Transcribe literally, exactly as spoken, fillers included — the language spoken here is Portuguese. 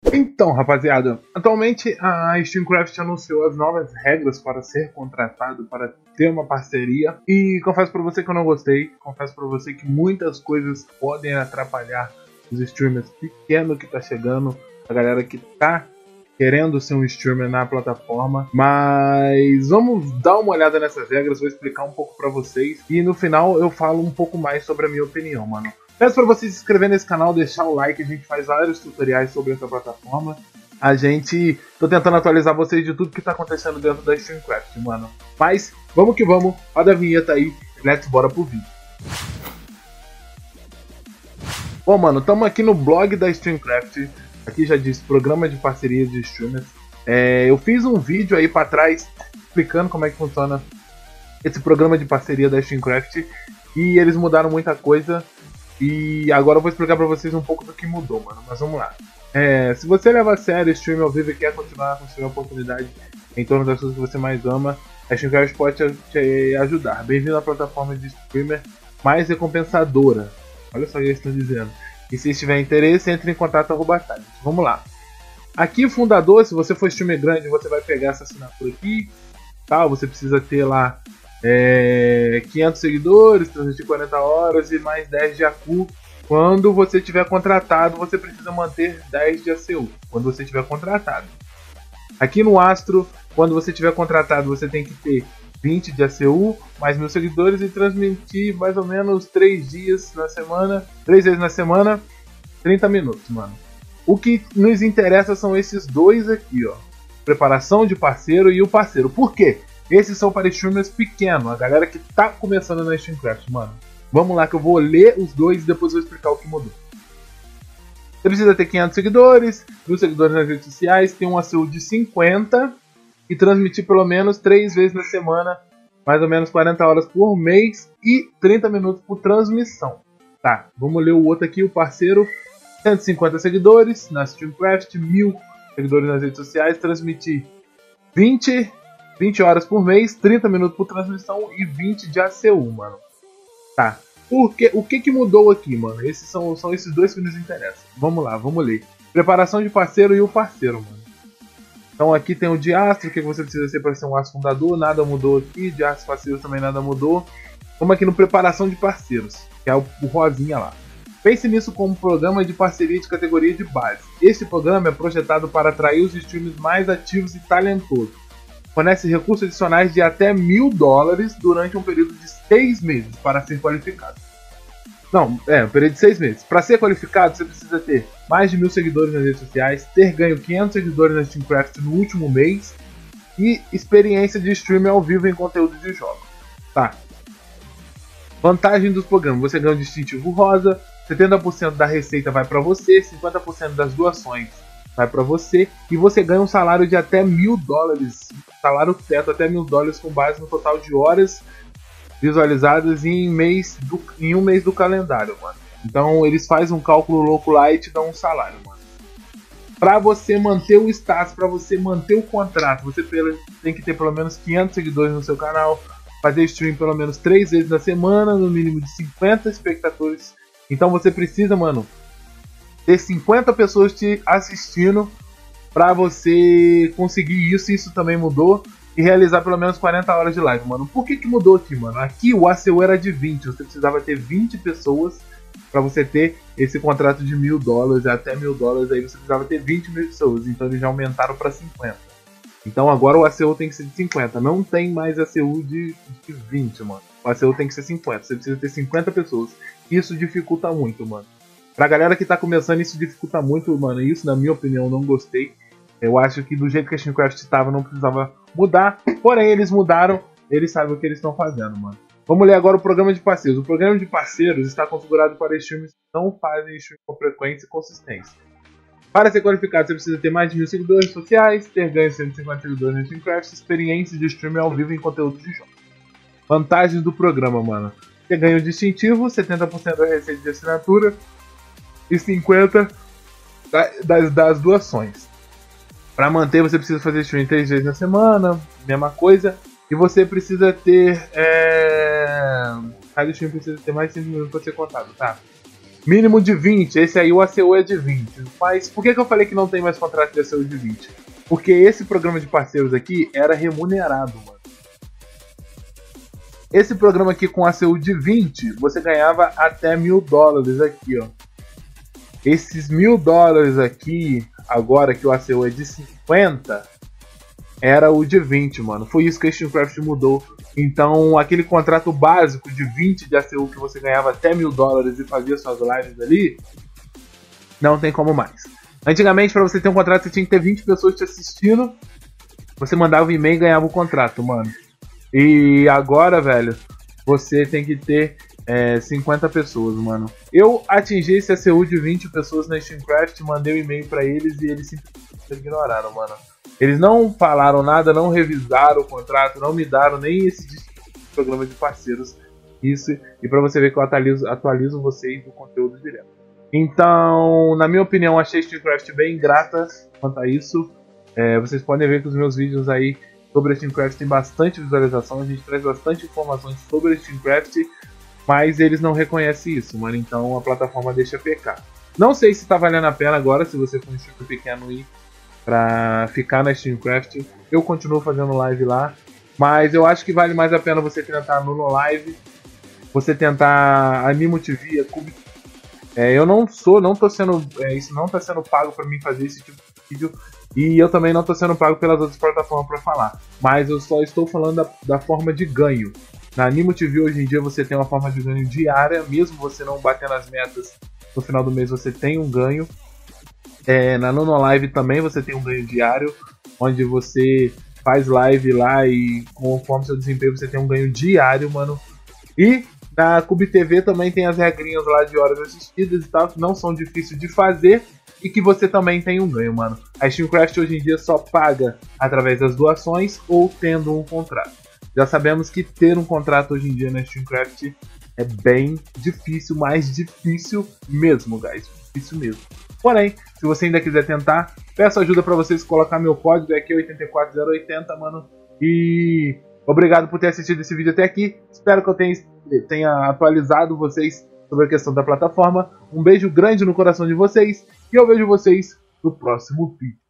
Então, rapaziada, atualmente a Steamcraft anunciou as novas regras para ser contratado, para ter uma parceria. E confesso pra você que eu não gostei. Confesso pra você que muitas coisas podem atrapalhar os streamers pequenos que tá chegando, a galera que tá querendo ser um streamer na plataforma. Mas vamos dar uma olhada nessas regras, vou explicar um pouco pra vocês. E no final eu falo um pouco mais sobre a minha opinião, mano. Peço para você se inscrever nesse canal, deixar o like, a gente faz vários tutoriais sobre essa plataforma. A gente... tô tentando atualizar vocês de tudo que tá acontecendo dentro da Steamcraft, mano. Mas, vamos que vamos, roda a vinheta aí, let's bora pro vídeo. Bom, mano, estamos aqui no blog da Steamcraft. Aqui já diz programa de parceria de streamers. É, eu fiz um vídeo aí para trás explicando como é que funciona esse programa de parceria da Steamcraft. E eles mudaram muita coisa. E agora eu vou explicar pra vocês um pouco do que mudou, mano. Mas vamos lá. É, se você leva a sério stream ao vivo e quer continuar a construir uma oportunidade em torno das coisas que você mais ama, a Steamcraft pode te, te ajudar. Bem-vindo à plataforma de streamer mais recompensadora. Olha só o que eles estão dizendo. E se tiver interesse, entre em contato com o Batalha. Vamos lá. Aqui o fundador, se você for streamer grande, você vai pegar essa assinatura aqui. Tá? Você precisa ter lá É, quinhentos seguidores, transmitir quarenta horas e mais dez de A Q U. Quando você tiver contratado, você precisa manter dez de A C U. Quando você tiver contratado. Aqui no Astro, quando você tiver contratado, você tem que ter vinte de A C U, mais mil seguidores e transmitir mais ou menos três dias na semana, três vezes na semana, trinta minutos, mano. O que nos interessa são esses dois aqui, ó. Preparação de parceiro e o parceiro. Por quê? Esses são para streamers pequenos, a galera que tá começando na Steamcraft, mano. Vamos lá que eu vou ler os dois e depois vou explicar o que mudou. Você precisa ter quinhentos seguidores, mil seguidores nas redes sociais, ter um A C U de cinquenta e transmitir pelo menos três vezes na semana, mais ou menos quarenta horas por mês e trinta minutos por transmissão. Tá, vamos ler o outro aqui, o parceiro. cento e cinquenta seguidores na Steamcraft, mil seguidores nas redes sociais, transmitir vinte... vinte horas por mês, trinta minutos por transmissão e vinte de A C U, mano. Tá. Porque, o que que mudou aqui, mano? Esses são, são esses dois que nos interessam. Vamos lá, vamos ler. Preparação de parceiro e o parceiro, mano. Então aqui tem o de Astro, o que você precisa ser para ser um Astro fundador. Nada mudou aqui. De Astro parceiro também nada mudou. Vamos aqui no preparação de parceiros, que é o, o rosinha lá. Pense nisso como um programa de parceria de categoria de base. Este programa é projetado para atrair os streamers mais ativos e talentosos. Fornece recursos adicionais de até mil dólares durante um período de seis meses para ser qualificado. Não, é, um período de seis meses. Para ser qualificado, você precisa ter mais de mil seguidores nas redes sociais, ter ganho quinhentos seguidores na Steamcraft no último mês e experiência de streaming ao vivo em conteúdo de jogos. Tá. Vantagem dos programas: você ganha um distintivo rosa, setenta por cento da receita vai para você, cinquenta por cento das doações vai para você e você ganha um salário de até mil dólares, salário teto até mil dólares com base no total de horas visualizadas em, mês do, em um mês do calendário, mano. Então eles fazem um cálculo louco lá e te dão um salário, mano. Para você manter o status, para você manter o contrato, você tem que ter pelo menos quinhentos seguidores no seu canal, fazer stream pelo menos três vezes na semana, no mínimo de cinquenta espectadores. Então você precisa, mano, ter cinquenta pessoas te assistindo pra você conseguir isso. Isso também mudou. E realizar pelo menos quarenta horas de live, mano. Por que que mudou aqui, mano? Aqui o A C U era de vinte. Você precisava ter vinte pessoas pra você ter esse contrato de mil dólares. Até mil dólares aí você precisava ter vinte mil pessoas. Então eles já aumentaram pra cinquenta. Então agora o A C U tem que ser de cinquenta. Não tem mais A C U de, de vinte, mano. O A C U tem que ser cinquenta. Você precisa ter cinquenta pessoas. Isso dificulta muito, mano. Pra galera que tá começando, isso dificulta muito, mano. Isso, na minha opinião, não gostei. Eu acho que do jeito que a Steamcraft estava, não precisava mudar. Porém, eles mudaram. Eles sabem o que eles estão fazendo, mano. Vamos ler agora o programa de parceiros. O programa de parceiros está configurado para streamers que não fazem stream com frequência e consistência. Para ser qualificado, você precisa ter mais de mil seguidores sociais, ter ganho cento e cinquenta seguidores na Steamcraft, experiência de streaming ao vivo em conteúdo de jogo. Vantagens do programa, mano. Você ganha o distintivo, setenta por cento da receita de assinatura e cinquenta por cento das, das doações. Para manter, você precisa fazer stream três vezes na semana, mesma coisa. E você precisa ter... É... Cada stream precisa ter mais de cinco minutos para ser contado, tá? Mínimo de vinte, esse aí o A C U é de vinte. Mas por que, que eu falei que não tem mais contrato de A C U de vinte? Porque esse programa de parceiros aqui era remunerado, mano. Esse programa aqui com A C U de vinte, você ganhava até mil dólares aqui, ó. Esses mil dólares aqui, agora que o A C U é de cinquenta, era o de vinte, mano. Foi isso que a Steamcraft mudou. Então, aquele contrato básico de vinte de A C U que você ganhava até mil dólares e fazia suas lives ali, não tem como mais. Antigamente, para você ter um contrato, você tinha que ter vinte pessoas te assistindo. Você mandava um e-mail e ganhava o contrato, mano. E agora, velho, você tem que ter é, cinquenta pessoas, mano. Eu atingi esse A C U de vinte pessoas na Steamcraft, mandei um e-mail para eles e eles simplesmente ignoraram, mano. Eles não falaram nada, não revisaram o contrato, não me deram nem esse programa de parceiros. Isso, e pra você ver que eu atualizo, atualizo vocês do conteúdo direto. Então, na minha opinião, achei a Steamcraft bem ingrata quanto a isso. É, vocês podem ver que os meus vídeos aí sobre a Steamcraft tem bastante visualização, a gente traz bastante informações sobre a Steamcraft, mas eles não reconhecem isso, mano. Então a plataforma deixa pecar. Não sei se tá valendo a pena agora, se você for um streamer pequeno e pra ficar na Steamcraft. Eu continuo fazendo live lá, mas eu acho que vale mais a pena você tentar no Live, você tentar Animo T V, a Cube. É, eu não sou, não tô sendo, é, isso não tá sendo pago pra mim fazer esse tipo de vídeo, e eu também não tô sendo pago pelas outras plataformas pra falar, mas eu só estou falando da, da forma de ganho. Na Animo T V hoje em dia você tem uma forma de ganho diária, mesmo você não batendo as metas no final do mês, você tem um ganho. É, na Nonolive também você tem um ganho diário, onde você faz live lá e conforme seu desempenho você tem um ganho diário, mano. E na Cube T V também tem as regrinhas lá de horas assistidas e tal, que não são difíceis de fazer e que você também tem um ganho, mano. A Steamcraft hoje em dia só paga através das doações ou tendo um contrato. Já sabemos que ter um contrato hoje em dia na Steamcraft é bem difícil, mais difícil mesmo, guys. Difícil mesmo. Porém, se você ainda quiser tentar, peço ajuda para vocês colocar meu código, é aqui oito quatro zero oito zero, mano. E obrigado por ter assistido esse vídeo até aqui. Espero que eu tenha, tenha atualizado vocês sobre a questão da plataforma. Um beijo grande no coração de vocês e eu vejo vocês no próximo vídeo.